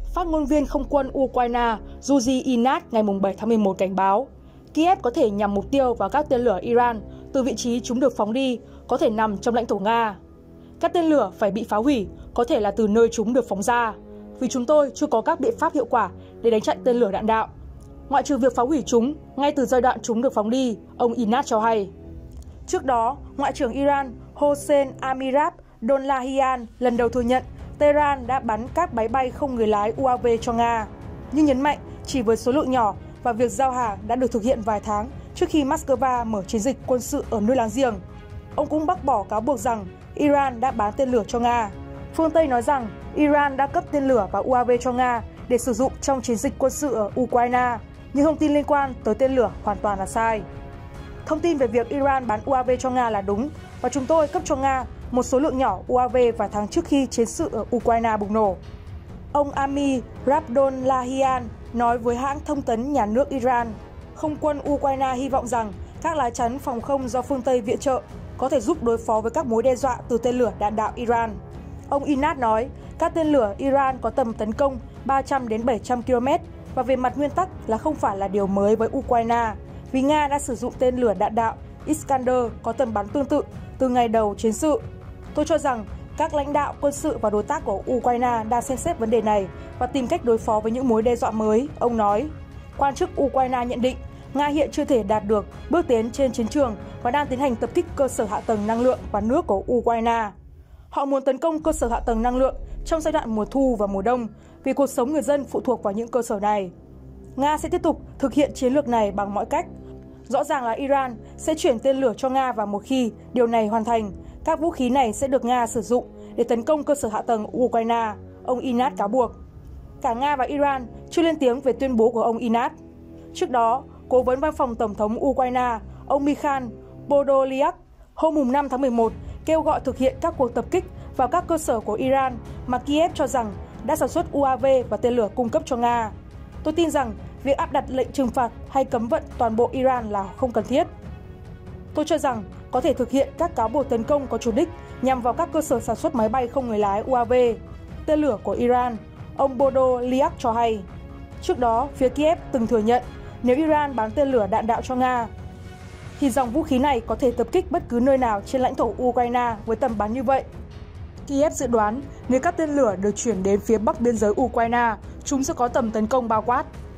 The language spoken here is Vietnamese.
Phát ngôn viên không quân Ukraine Yuri Ihnat ngày 7 tháng 11 cảnh báo Kiev có thể nhằm mục tiêu vào các tên lửa Iran từ vị trí chúng được phóng đi có thể nằm trong lãnh thổ Nga. Các tên lửa phải bị phá hủy có thể là từ nơi chúng được phóng ra, vì chúng tôi chưa có các biện pháp hiệu quả để đánh chặn tên lửa đạn đạo, ngoại trừ việc phá hủy chúng ngay từ giai đoạn chúng được phóng đi, ông Ihnat cho hay. Trước đó, Ngoại trưởng Iran Hossein Amirabdollahian lần đầu thừa nhận Tehran đã bắn các máy bay không người lái UAV cho Nga, nhưng nhấn mạnh chỉ với số lượng nhỏ và việc giao hàng đã được thực hiện vài tháng trước khi Moscow mở chiến dịch quân sự ở nước láng giềng. Ông cũng bác bỏ cáo buộc rằng Iran đã bán tên lửa cho Nga. Phương Tây nói rằng Iran đã cấp tên lửa và UAV cho Nga để sử dụng trong chiến dịch quân sự ở Ukraine, nhưng thông tin liên quan tới tên lửa hoàn toàn là sai. Thông tin về việc Iran bán UAV cho Nga là đúng, và chúng tôi cấp cho Nga một số lượng nhỏ UAV vài tháng trước khi chiến sự ở Ukraine bùng nổ. Ông Amirabdollahian nói với hãng thông tấn nhà nước Iran, không quân Ukraine hy vọng rằng các lá chắn phòng không do phương Tây viện trợ có thể giúp đối phó với các mối đe dọa từ tên lửa đạn đạo Iran. Ông Ihnat nói, các tên lửa Iran có tầm tấn công 300 đến 700 km và về mặt nguyên tắc là không phải là điều mới với Ukraine, vì Nga đã sử dụng tên lửa đạn đạo Iskander có tầm bắn tương tự từ ngày đầu chiến sự. Tôi cho rằng các lãnh đạo quân sự và đối tác của Ukraine đang xem xét vấn đề này và tìm cách đối phó với những mối đe dọa mới, ông nói. Quan chức Ukraine nhận định Nga hiện chưa thể đạt được bước tiến trên chiến trường và đang tiến hành tập kích cơ sở hạ tầng năng lượng và nước của Ukraine. Họ muốn tấn công cơ sở hạ tầng năng lượng trong giai đoạn mùa thu và mùa đông vì cuộc sống người dân phụ thuộc vào những cơ sở này. Nga sẽ tiếp tục thực hiện chiến lược này bằng mọi cách. Rõ ràng là Iran sẽ chuyển tên lửa cho Nga và một khi điều này hoàn thành, các vũ khí này sẽ được Nga sử dụng để tấn công cơ sở hạ tầng Ukraine, ông Ihnat cáo buộc. Cả Nga và Iran chưa lên tiếng về tuyên bố của ông Ihnat. Trước đó, Cố vấn Văn phòng Tổng thống Ukraine, ông Mikhail Podolyak, hôm 5 tháng 11 kêu gọi thực hiện các cuộc tập kích vào các cơ sở của Iran mà Kiev cho rằng đã sản xuất UAV và tên lửa cung cấp cho Nga. Tôi tin rằng việc áp đặt lệnh trừng phạt hay cấm vận toàn bộ Iran là không cần thiết. Tôi cho rằng có thể thực hiện các cáo buộc tấn công có chủ đích nhằm vào các cơ sở sản xuất máy bay không người lái UAV, tên lửa của Iran, ông Podolyak cho hay. Trước đó, phía Kiev từng thừa nhận nếu Iran bán tên lửa đạn đạo cho Nga, thì dòng vũ khí này có thể tập kích bất cứ nơi nào trên lãnh thổ Ukraine với tầm bắn như vậy. Kiev dự đoán nếu các tên lửa được chuyển đến phía bắc biên giới Ukraine, chúng sẽ có tầm tấn công bao quát.